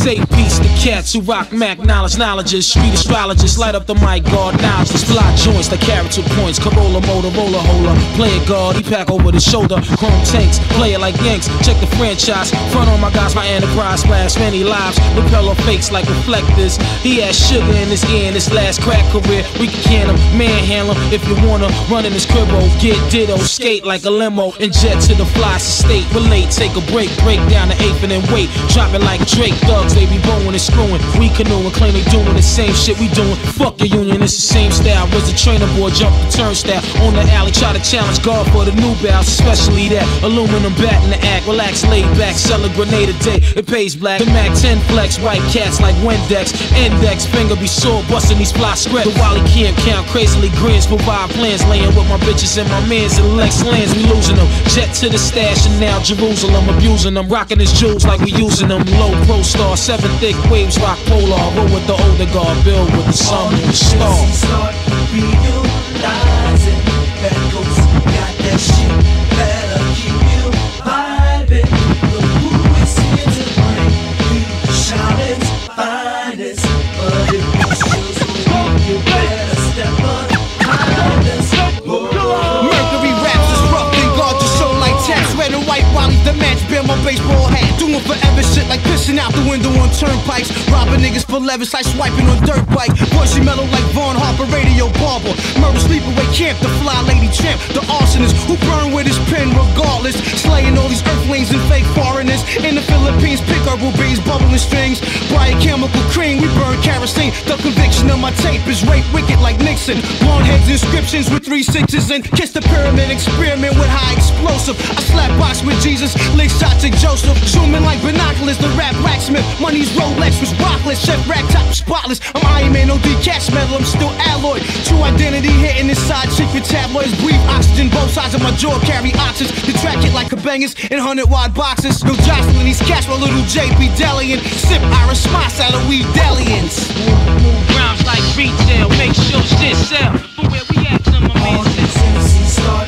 Say peace to cats who rock Mac knowledges, street astrologists, light up the mic, guard knowledges, fly joints like carrot 2 points, Corolla, Motorola, holder, play it guard, he pack over the shoulder, chrome tanks, play it like Yanks, check the franchise, front on my guys, my enterprise, splash many lives, repel on fakes like reflectors, he has sugar in his ear in his last crack career, we can can him, manhandle him, if you wanna, run in his cribbo, get ditto, skate like a limo, and jet to the fly state, relate, take a break down the eighth and then wait, drop it like Drake, thugs, they be bowing and screwing, we canoeing, claim they doing the same shit we doing, fuck your union, it's the same style, was a trainer boy, jump the turnstile, on the alley, try to challenge God for the new bounce, especially that, aluminum bat in the act, relax, laid back, sell a grenade a day, it pays black, the Mac 10 flex, white cats like Windex, index, finger be sore, busting these fly script, the Wally can't count, crazily grins, provide plans, laying with my bitches and my mans, and Lex lands, we losing them, jet to the stash, and now Jerusalem, abusing them, rocking his jewels like we using them, low pro star, 7 thick waves, rock polar, roll with the older guard, build with the sun and the star. Start realizing that ghost got that shit, better keep you vibing. Look who is here to bring you Charlotte's finest, but if it's just you better step behind us. Mercury raps is rough, they guard your soul like text. Red and white Wally the match, bear my baseball hat. Doing forever shit like pissing out the window on turnpikes. Robbing niggas for levis like swiping on dirt bike. Voice mellow like Vaughn Harper, radio barber. Murder sleepaway camp, the fly lady champ. The arsonist who burn with his pen regardless. Slaying all these earthlings and fake foreigners. In the Philippines, pick herbal bees, bubbling strings. Bright chemical cream, we burn kerosene. The conviction of my tape is rape wicked like Nixon. Blonde heads inscriptions with 3 6s and kiss the pyramid, experiment with high explosive. I slap box with Jesus, lick shots at Joseph. Zooming like binoculars, the rap blacksmith. Money's Rolex was rockless, chef rack top spotless. I'm Iron Man, no decatch metal, I'm still alloy. True identity hitting inside secret tabloids. Breathe oxygen, both sides of my jaw carry oxys. The track hit like cabangas in 100-wide boxes. No jostling these cats while little J be dellying. Sip Irish spots out of weed dalliance. Move rhymes like retail, make sure shit sell. For where we at, some of All these MCs start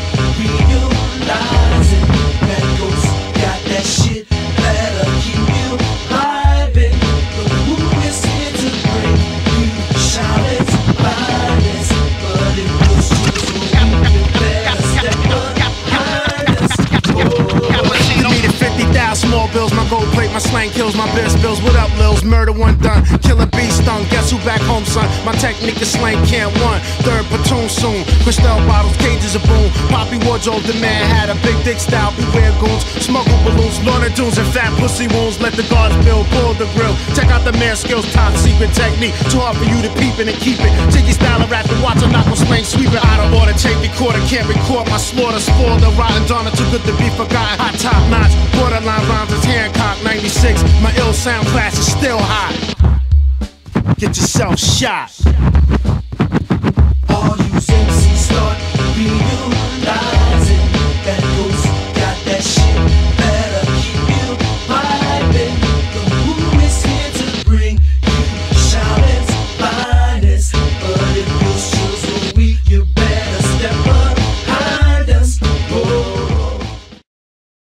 realizing that ghost got that shit, better keep you vibing. Look who is here to bring you Charlotte's finest, but it was just you better step behind us. You needed 50,000 small bills, my gold plate, my slang kills, my best bills. What up, Lils? Murder one done, Killah B stung. Guess who back home, son? My technique is slang can't one. Third platoon soon. Crystal bottles, cages of boom. Poppy wardrobe, the man had a big dick style. Beware goons, smuggle balloons, Lorna dunes and fat pussy wounds. Let the guards build, pull the grill. Check out the man's skills, top secret technique. Too hard for you to peep it and keep it. Take your style of rap and watch, I'm not gon' slang sweep it out of order. Tape recorder, can't record my slaughter. Spoil the rotten Donna, too good to be forgotten. Hot top notch, borderline rhymes is Hancock 96. My ill sound class is still hot. Get yourself shot.